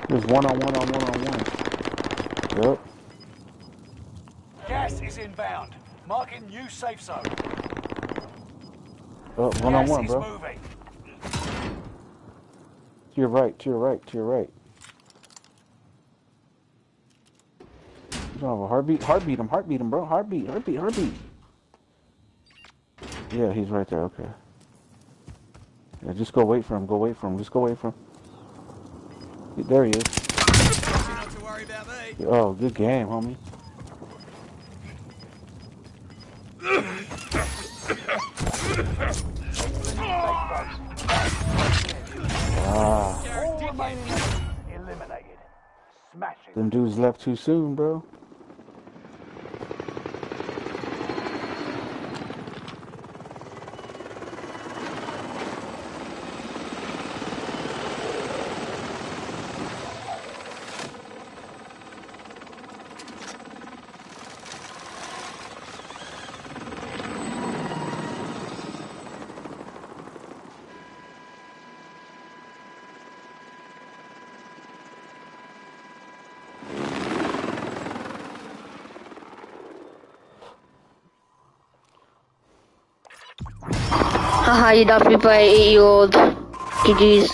There's one on one on one on one. Yep. Gas is inbound. Marking new safe zone. Oh, one on one, Gas is bro. moving. To your right, to your right, to your right. You don't have a heartbeat? Heartbeat him, bro. Heartbeat. Yeah, he's right there, okay. Yeah, just go wait for him, just go wait for him. There he is. Not to worry about me. Oh, good game, homie. Ah. All remaining enemies eliminated. Smash it. Them dudes left too soon, bro. Haha, you got me by an 8-year-old. GG's.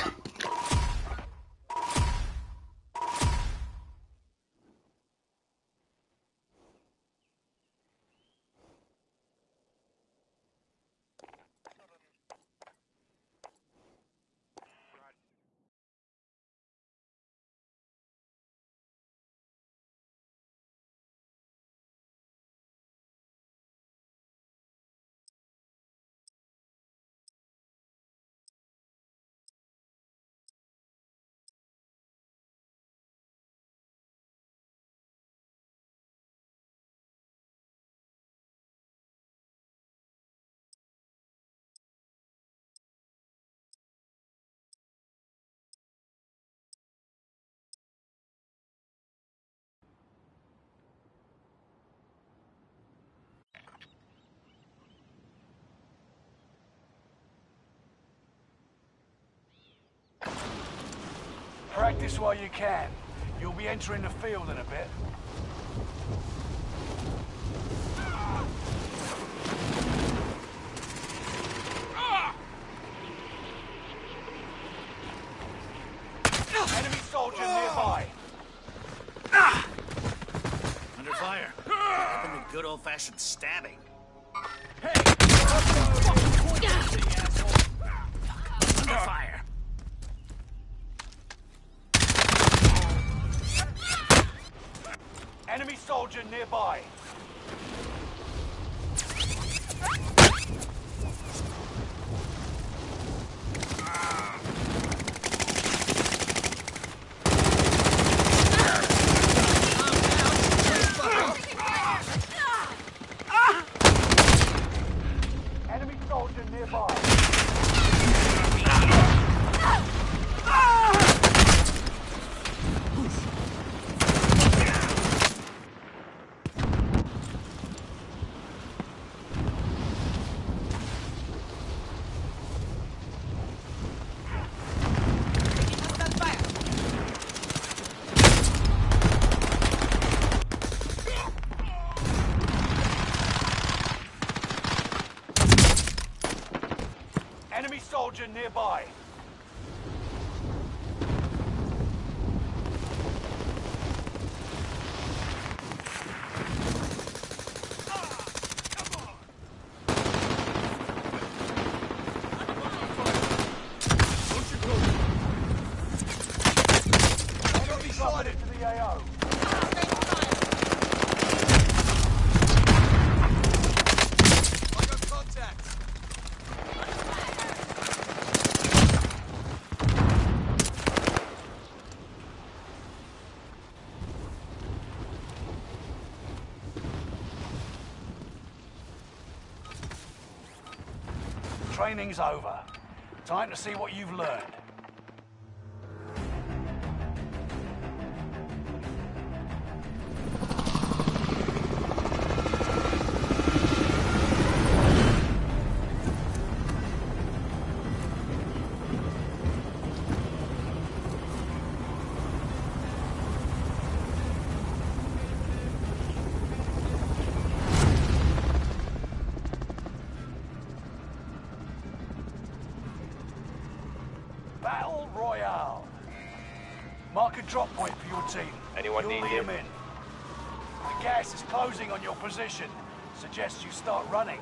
Practice while you can. You'll be entering the field in a bit. Enemy soldier nearby. Under fire. Happened to good old-fashioned stabbing. Hey! Under fire. Enemy soldier nearby. Enemy soldier nearby. Enemy soldier nearby. Enemy spotted to the AO. I got contact. Training's over. Time to see what you've learned. Battle Royale. Mark a drop point for your team. Anyone You'll need lead him? them in. The gas is closing on your position. Suggest you start running.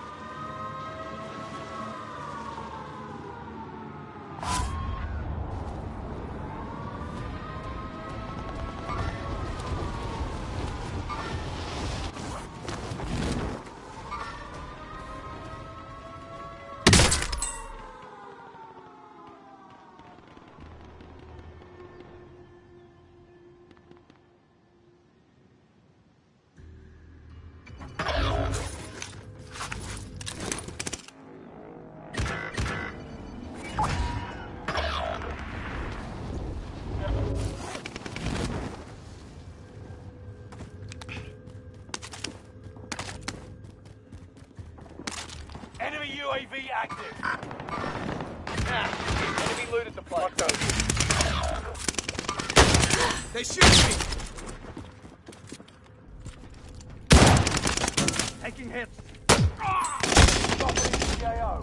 Enemy UAV active. Enemy looted the place. They shoot me! Taking hits. Dropping into the AO.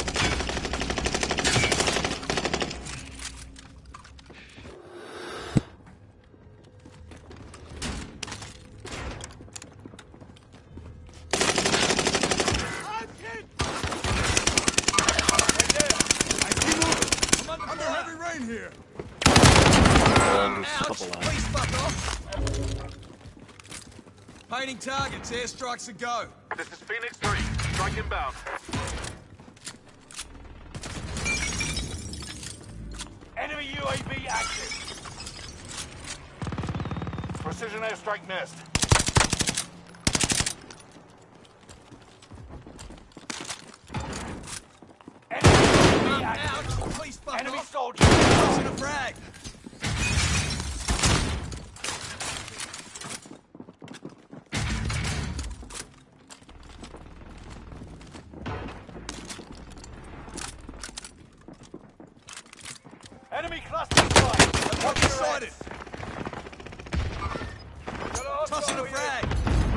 Under heavy rain here! There's a Ouch! couple left. Please fuck off! Painting targets, airstrikes a go. This is Phoenix 3. Strike inbound. Enemy UAV active. Precision airstrike missed. Enemy UAV Ouch! active. Please fuck Enemy off! soldier. Tossing a frag! Enemy cluster strike. Watch your Sighted! heads. Tossing a frag!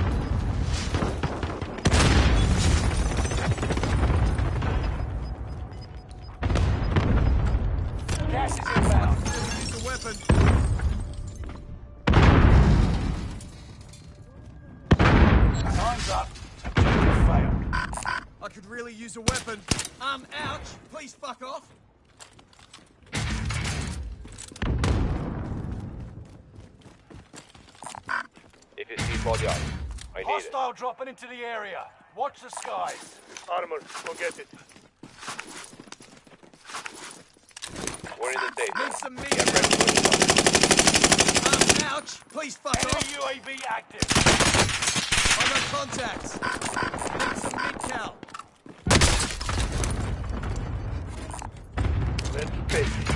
Gas is inbound. Use a weapon. Time's up. Objective failed. I could really use a weapon. Ouch! Please fuck off! If you see body armor, I need it. Hostile dropping into the area. Watch the skies. Armor, go get it. We're in the safe. Need some meat. Get ready for the Ouch! Please fuck Enemy off! UAV active. I got contacts. Need some meat cow. Let's face.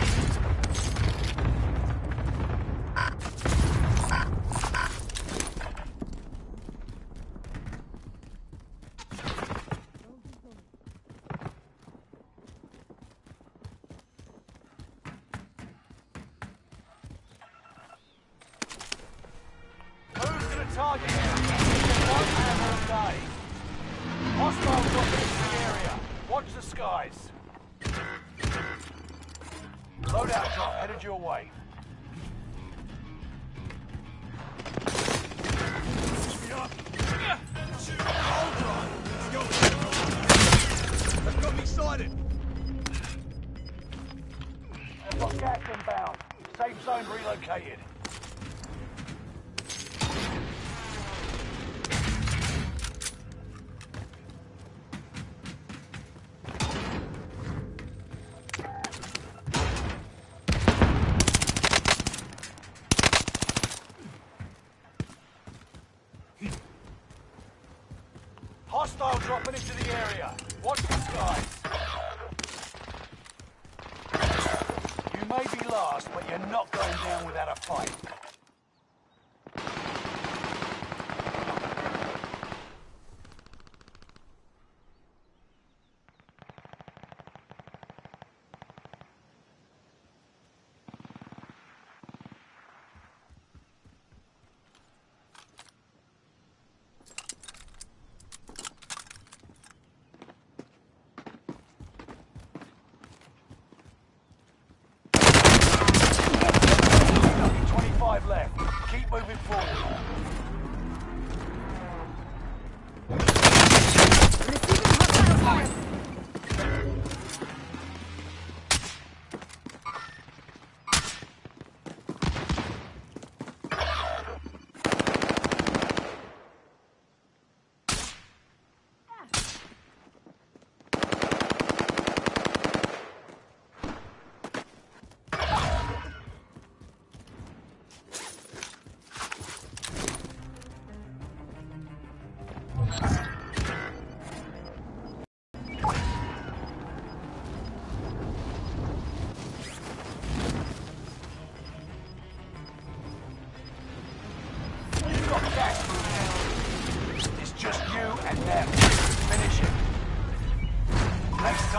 Move to the target area. One ammo a day. Hostile dropping into the area. Watch the skies. Loadout drop headed your way. They've got me sighted. I've got gas inbound. Safe zone relocated. Hostile dropping into the area. Watch the skies. You may be last, but you're not going down without a fight.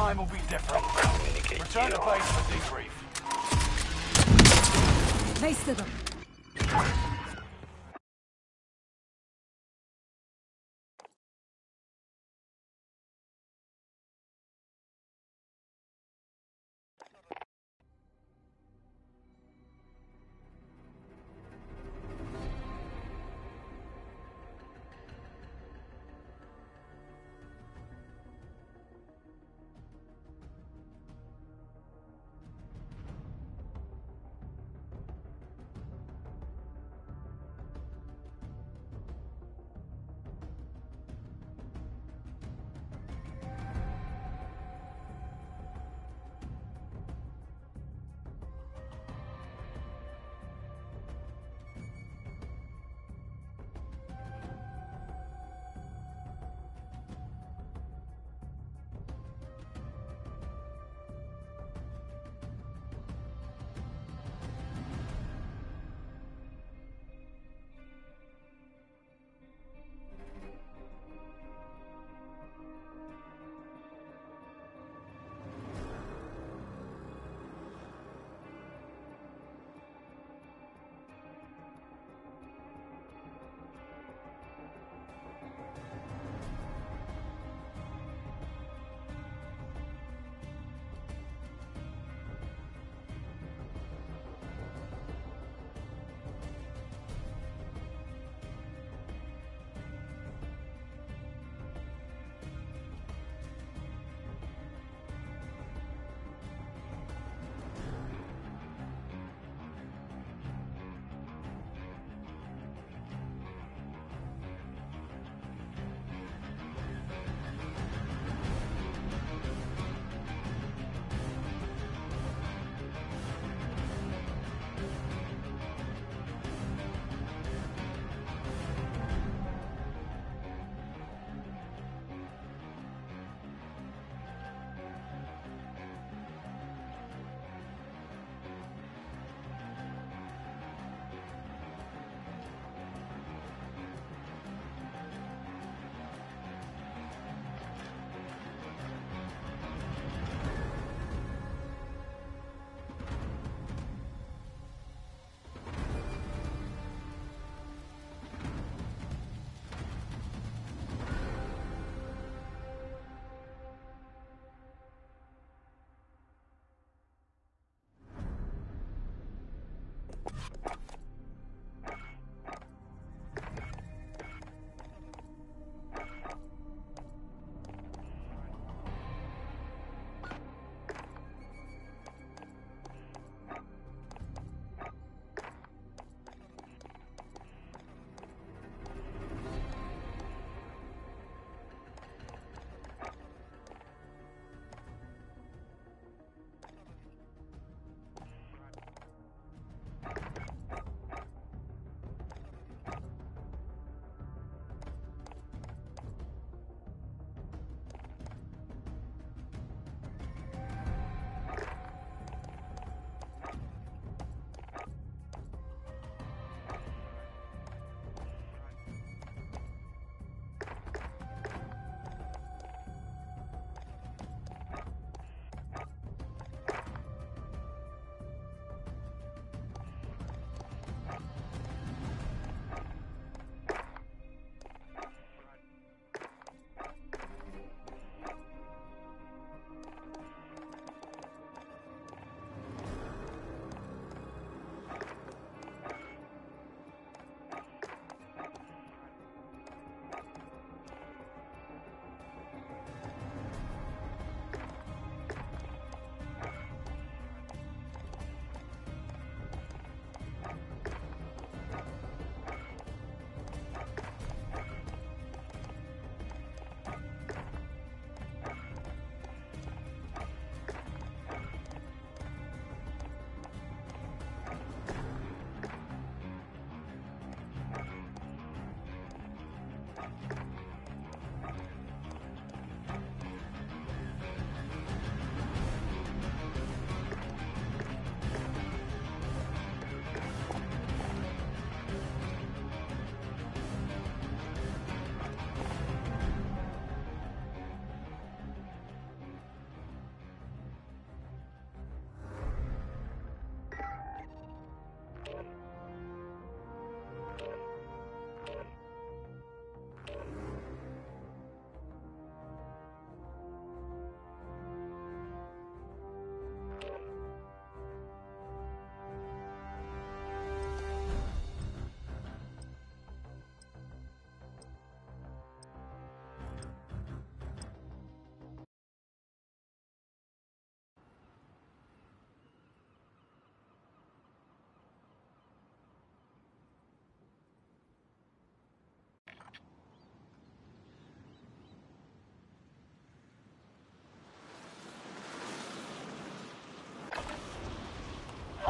time will be different. Communicate Return to zero. base for debrief. Wasted them.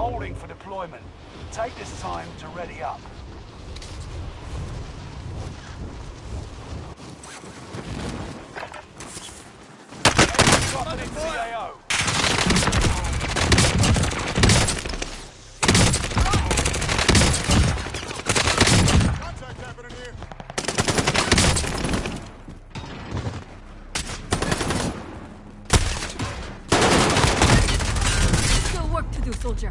holding for deployment. Take this time to ready up. Enemy dropping into the AO. Contact happening here. Still work to do, soldier.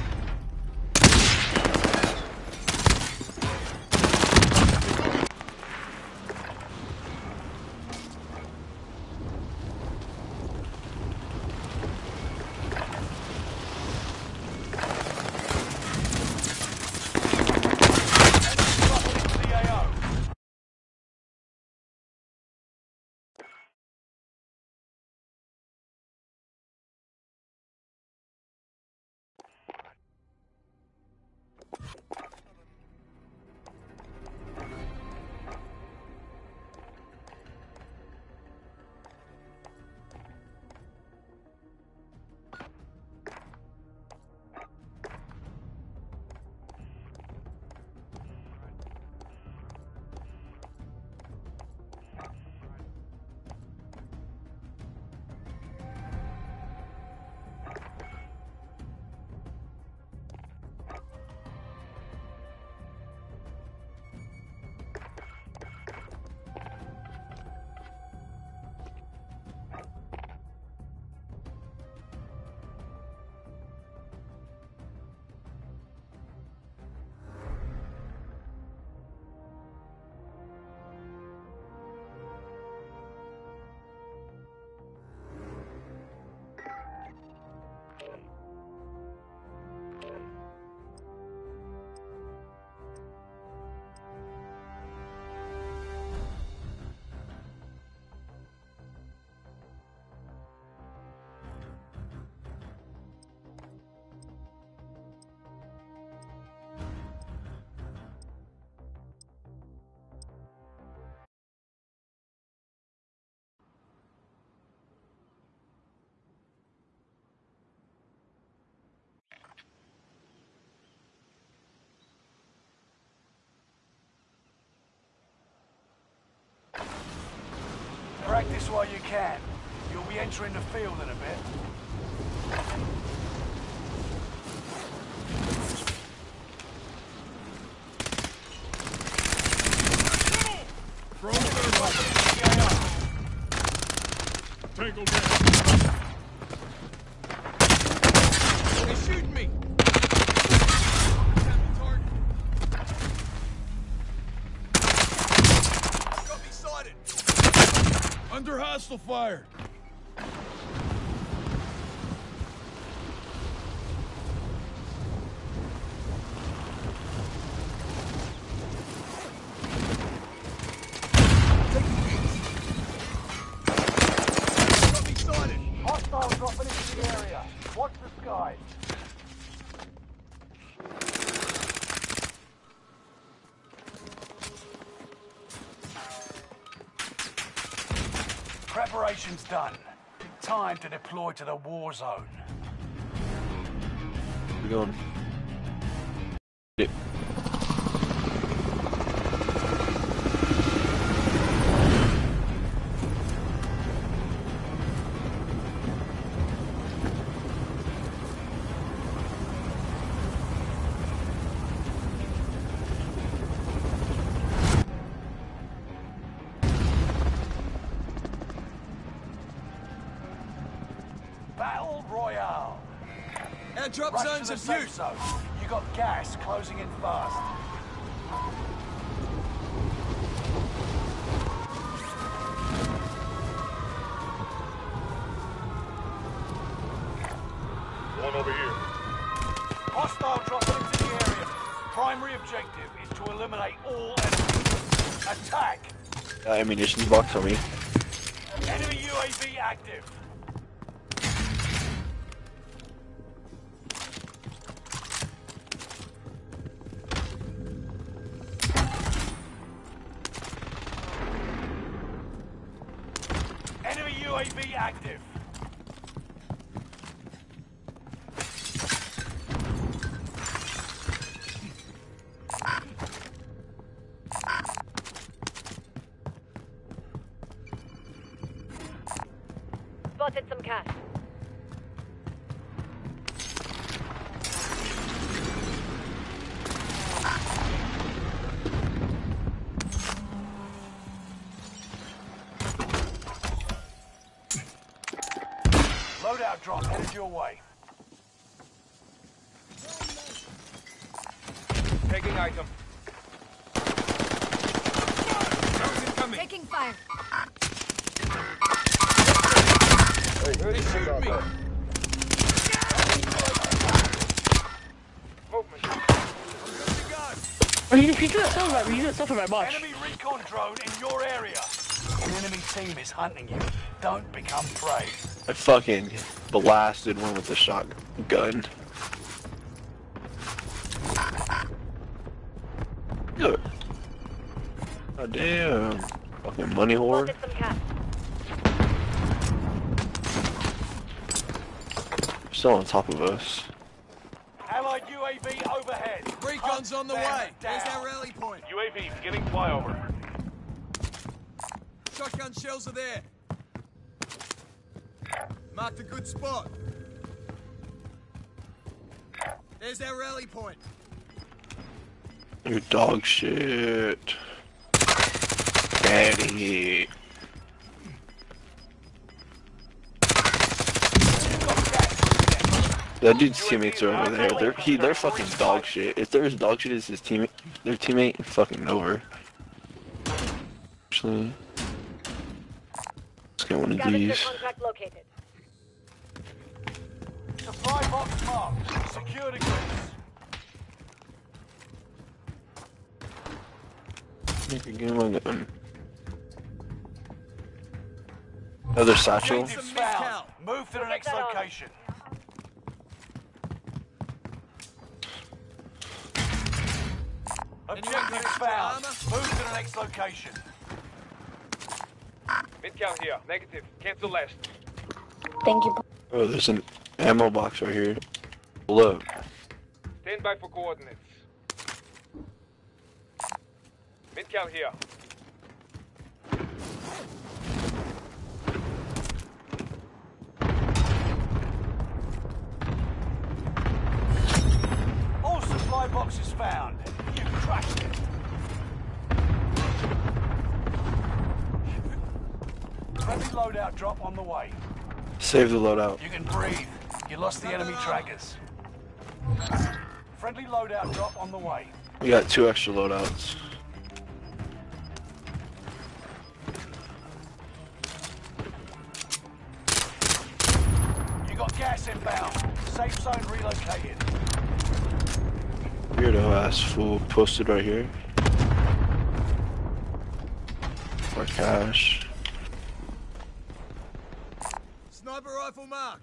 Dropping into the AO. Practice while you can. You'll be entering the field in a bit. Throw the Dropping into the AO. Tango down. They're shooting me. Target. Got me sighted. Under hostile fire. Got me sighted. Hostile dropping into the area. Watch the skies. Preparation's done. Time to deploy to the war zone. We're going. Yep. Battle Royale. Airdrop Rush zones to in the safe view. zone. You got gas closing in fast. One over here. Hostile dropping into the area. Primary objective is to eliminate all enemies. Attack! Ammunition box for me. Enemy UAV active. Enemy UAV active. cash. Loadout drop headed your way. Taking item. Taking fire. They shoot me. Movement. I'm good to go. Oh, you do it so right, but you do it so very much. Enemy recon drone in your area. The enemy team is hunting you. Don't become prey. I fucking blasted one with the shotgun. Good. Oh damn. Fucking money whore. Spotted some cash. Still on top of us. Allied UAV overhead. Recon's on the Hunt way. them There's down. our rally point. UAV beginning flyover. Shotgun shells are there. Marked a good spot. There's our rally point. You dog shit. Daddy. That dude's teammates are over there. They're fucking dog shit. If there's dog shit as his teammate, their teammate, fucking over. Actually, let's get one of Scavenger these. contract located. Supply box marked. Secure the goods. Give me my gun. Another satchel. Objectives found. Move to the next that on. location. Objectives found. Move to the next location. Mid-cal here. Negative. Cancel last. Thank you. Oh, there's an ammo box right here. Look. Stand by for coordinates. Mid-cal here. All supply boxes found. You crushed it. Friendly loadout drop on the way. Save the loadout. You can breathe. You lost the enemy trackers. Friendly loadout drop on the way. We got 2 extra loadouts. You got gas inbound. Safe zone relocated. Weirdo ass fool posted right here. More cash. Sniper rifle marked.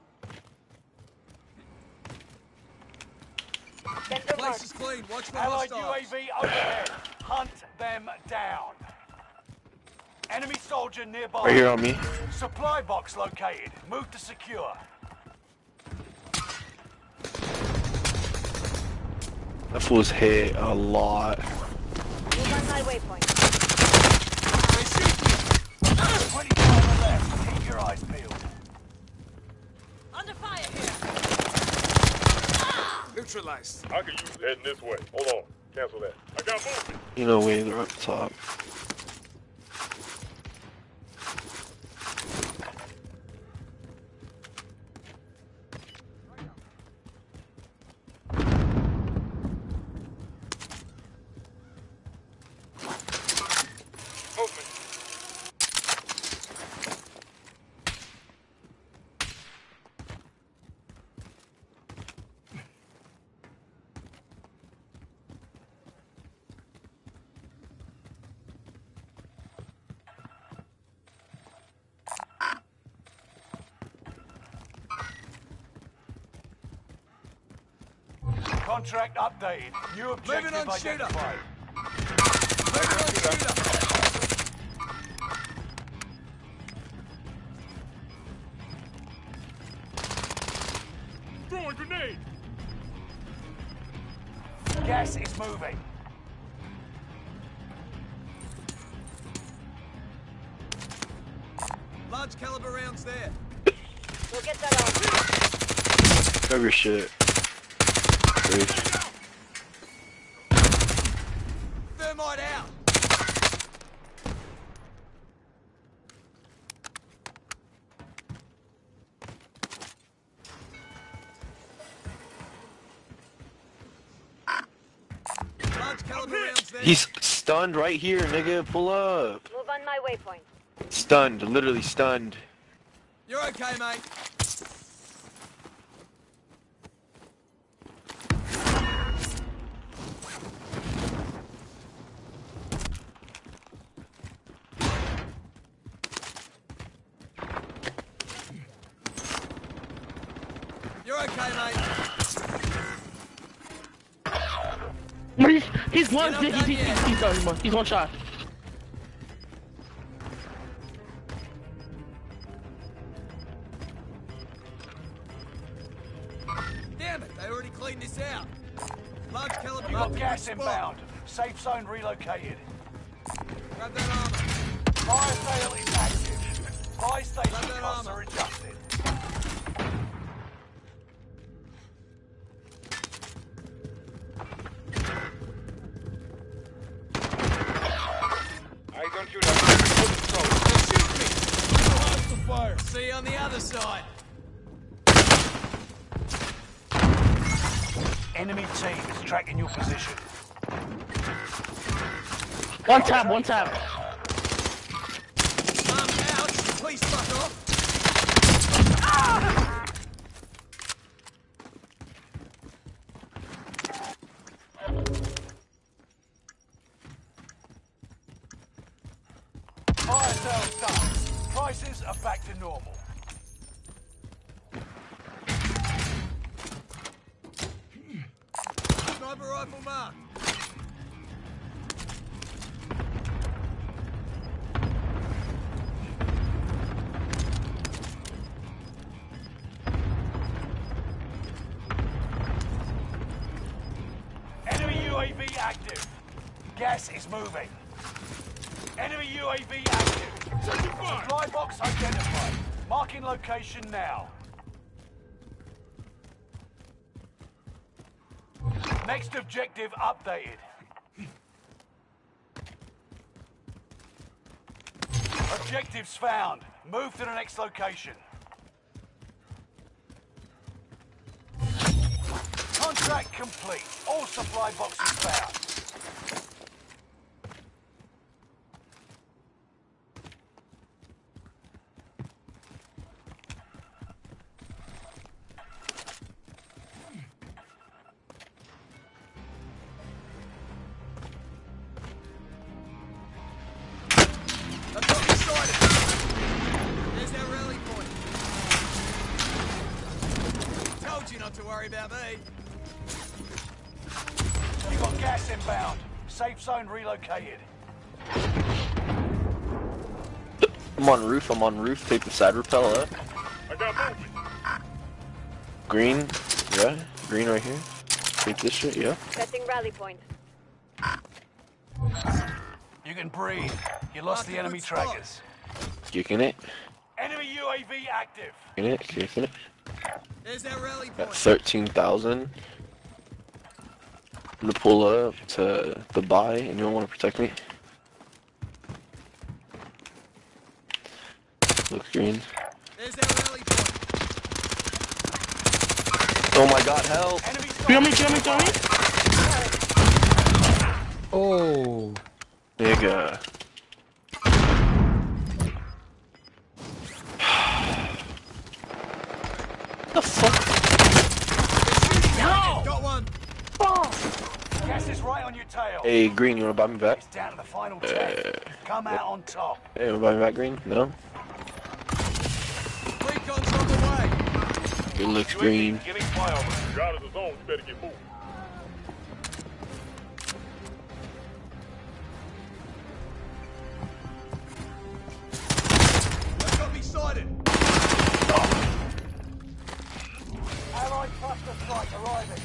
Center Place marked. is clean. Watch for Allied hostiles. UAV overhead. Hunt them down. Enemy soldier nearby. Right here on me. Supply box located. Move to secure. That fool's hit a lot. Move on my waypoint. They shoot me. 25 left. Keep your eyes peeled. Under fire here. Neutralized. I can use it. Heading this way. Hold on. Cancel that. I got movement. You know, way they're up top. Movement. Contract updated. New objective Moving on, shooter. identified. Moving on, shooter. Throwing grenade. Gas is moving. Large caliber rounds there. Go get that armor. Grab your shit. Reach. Thermite out. Large caliber rounds there. He's stunned right here, nigga. Pull up. Move on my waypoint. Stunned, literally stunned. You're okay, mate. You're okay, mate. He's one. You're not done yet. He's one shot. Damn it, they already cleaned this out. Large caliber. You got rifle gas spot. inbound. Safe zone relocated. Grab that armor. Fire sale is active. Buy station Grab that costs armor. are adjusted. Eyes on you now. Shoot me. Hostile fire. See you on the other side. Enemy team is tracking your position. One tap, one tap. I'm out. Please fuck off. Fire sale's done. Prices are back to normal. Sniper rifle mark. Enemy UAV active. Gas is moving. Enemy UAV active. Supply box identified. Marking location now. Next objective updated. Objectives found. Move to the next location. Contract complete. All supply boxes found. I've got you sighted. There's our rally point. Told you not to worry about me. You got gas inbound. Safe zone relocated. I'm on roof. Take the side rappel up. I got movement. Green, yeah. Green right here. Take this shit, yeah. Setting rally point. You can breathe. You lost the enemy trackers. Kicking it. Enemy UAV active. Kicking it. There's our rally Got point. 13,000. I'm gonna pull up to the buy. Anyone want to protect me? Look green. There's our rally point. Oh my god, help! Enemy Kill me, kill me, kill me. Oh. Nigga. The fuck? No! Got one. Gas is right on your tail. Hey, Green, you wanna buy me back? It's down to the final 10. Come out on top. Hey, you wanna buy me back, Green? No? Recon's on the way. It looks green. Getting flyover. You're out of the zone. You better get moving. They've got me sighted. Allied cluster strike arriving.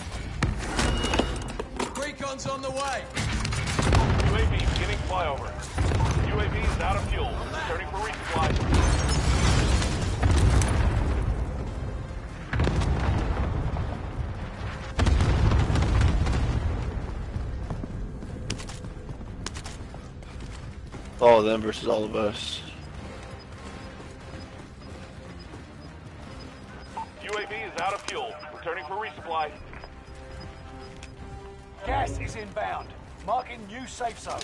Recon's on the way. UAV beginning flyover. UAV is out of fuel. Turning for resupply. all of them versus all of us. UAV is out of fuel. Returning for resupply. Gas is inbound. Marking new safe zone.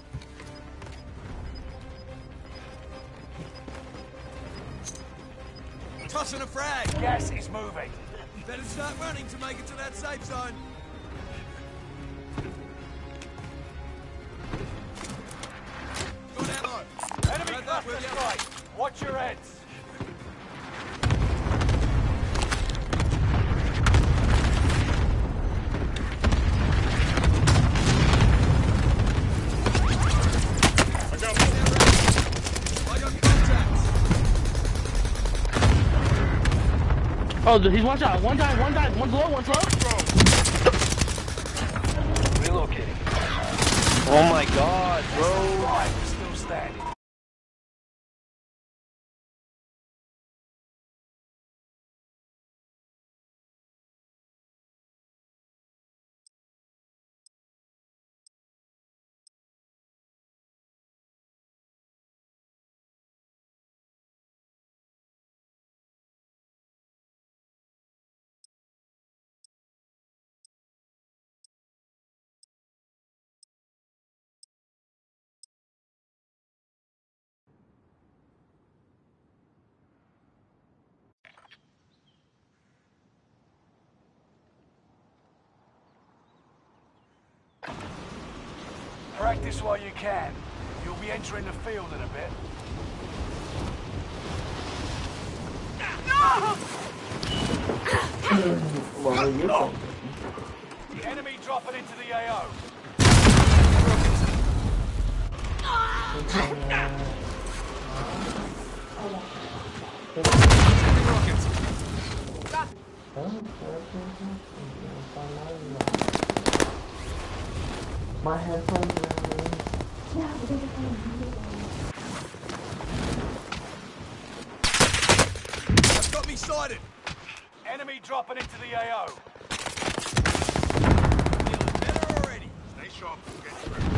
Tossing a frag. Gas is moving. Better start running to make it to that safe zone. Good ammo. Enemy Grab that cluster with you. strike. Watch your heads. I got contacts. Oh, he's one shot. One dive, one dive. One's low, one's low. Relocating. Oh my god, bro. Right, still standing. Practice while you can. You'll be entering the field in a bit. Enemy dropping into the AO. My headphones are I've got me sighted. Enemy dropping into the AO. Feeling better already. Stay sharp. Get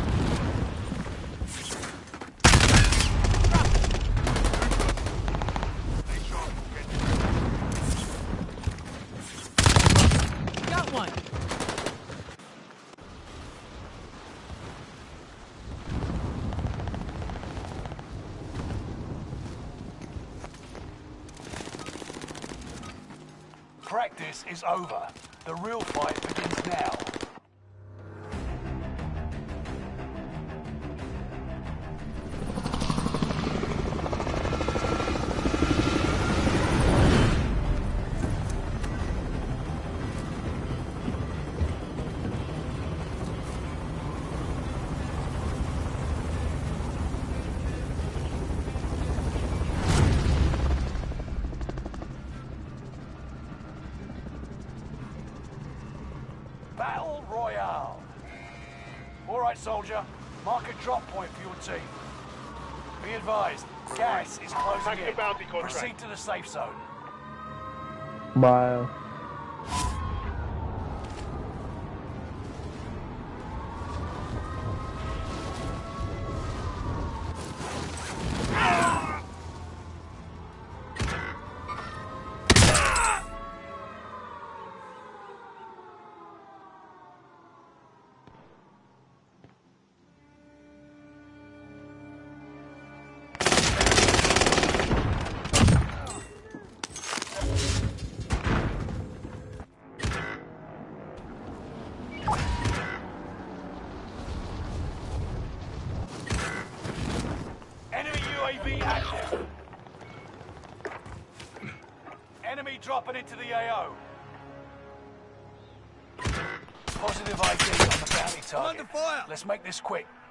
Got one. Practice is over. The real fight begins now. Battle Royale. All right, soldier. Mark a drop point for your team. Be advised, gas is closing Back to in. bounty contract. Proceed to the safe zone. Bye. Enemy UAV active. Enemy dropping into the AO. Positive ID on the bounty target. under fire. Let's make this quick.